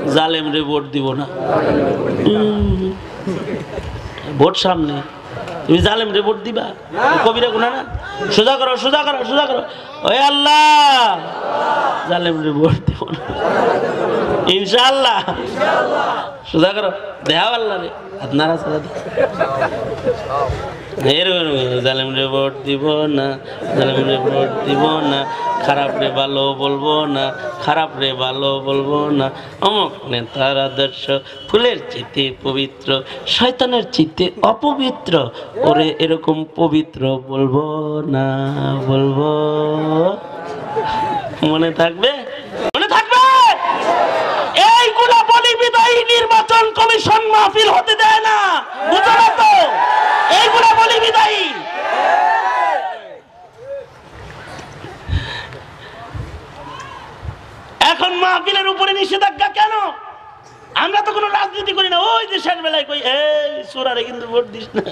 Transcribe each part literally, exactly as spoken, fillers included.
জালেম রে ভোট দিব না। ভোট সামনে, তুমি জালেম রে ভোট দিবা? কবিরা গুনা না? সোজা করো, সোজা করো, সোজা করো। ওই আল্লাহ, জালেম রে ভোট দিব না ইনশাআল্লাহ। সোজা করো, দেখাও আল্লাহ রে, আপনারা সারা জালেম রে ভোট দিব না, জালেম রে ভোট দিব না, খারাপ রে ভালো বলবো না, খারাপ রে ভালো বলবো না। অমুক নেতার আদর্শ ফুলের চিতে পবিত্র, শয়তানের চিতে অপবিত্র, ওরে এরকম পবিত্র বলবো না, বলবো। মনে থাকবে, মনে থাকবে। এইগুলা বলি বিদায়ী নির্বাচন কমিশন মাহফিল হতে দেয় না, বুঝো না তো? এইগুলা বলি বিদায়ী। এখন মাহফিলের উপরে নিষেধাজ্ঞা কেন? আমরা তো কোনো রাজনীতি করি না। ওই যে শেষ বেলায় কই, এই সুরারে কিন্তু ভোট দিস না,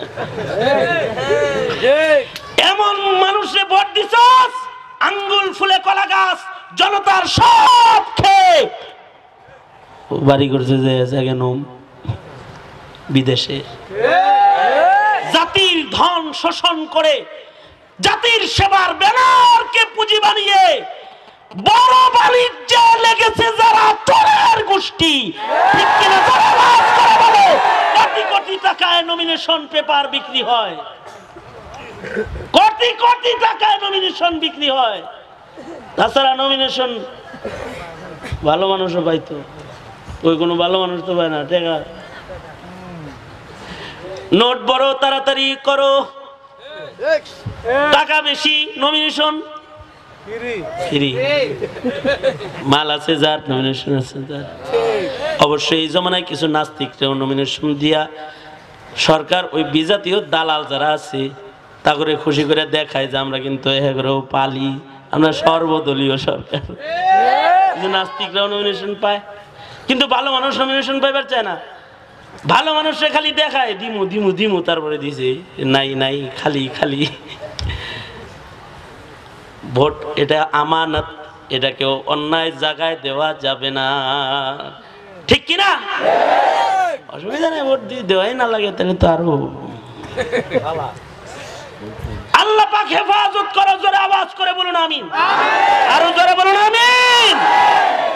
এমন মানুষে ভোট দিছস আঙ্গুল ফুলে কলা গাছ, জনতার সব খেয়ে বাড়ি করছে যে কেন বিদেশে। জাতির ধন শোষণ করে, জাতির সেবার ব্যানারকে পুঁজি বানিয়ে বড় বাণিজ্যে লেগেছে যারা চোরের গোষ্ঠী, ঠিক কিনা? যারা লাভ করে বলে কোটি কোটি টাকায় নমিনেশন পেপার বিক্রি হয়, কোটি কোটি টাকায় নমিনেশন বিক্রি হয়। তাছাড়া নমিনেশন ভালো মানুষও পাইতো, ওই কোনো ভালো মানুষ তো পায় না। টাকা নোট বড়, তাড়াতাড়ি করো, টাকা বেশি, নমিনেশন ফ্রি। মাল আছে যার, নমিনেশন আছে যার। অবশ্যই এই জমানায় কিছু নাস্তিকরাও নমিনেশন দিয়া সরকার ওই বিজাতীয় দালাল যারা আছে তা করে খুশি করে দেখায় যে আমরা কিন্তু এগুলোও পালি, আমরা সর্বদলীয় সরকার। নাস্তিকরাও নমিনেশন পায়, কিন্তু ভালো মানুষ নমিনেশন পাইবার চায় না। ভালো মানুষরা খালি দেখায় দিমু দিমু দিমু, তারপরে দিছে নাই নাই, খালি খালি। ভোট এটা আমানত, এটা কেউ অন্যায় জায়গায় দেওয়া যাবে না, ঠিক কিনা? অসুবিধা নেই, ভোট দিয়ে দেওয়াই না লাগে তাহলে তো আরো। আল্লাহ পাক হেফাজত করো। জোরে আওয়াজ করে বলুন আমিন, আরো জোরে বলুন আমিন।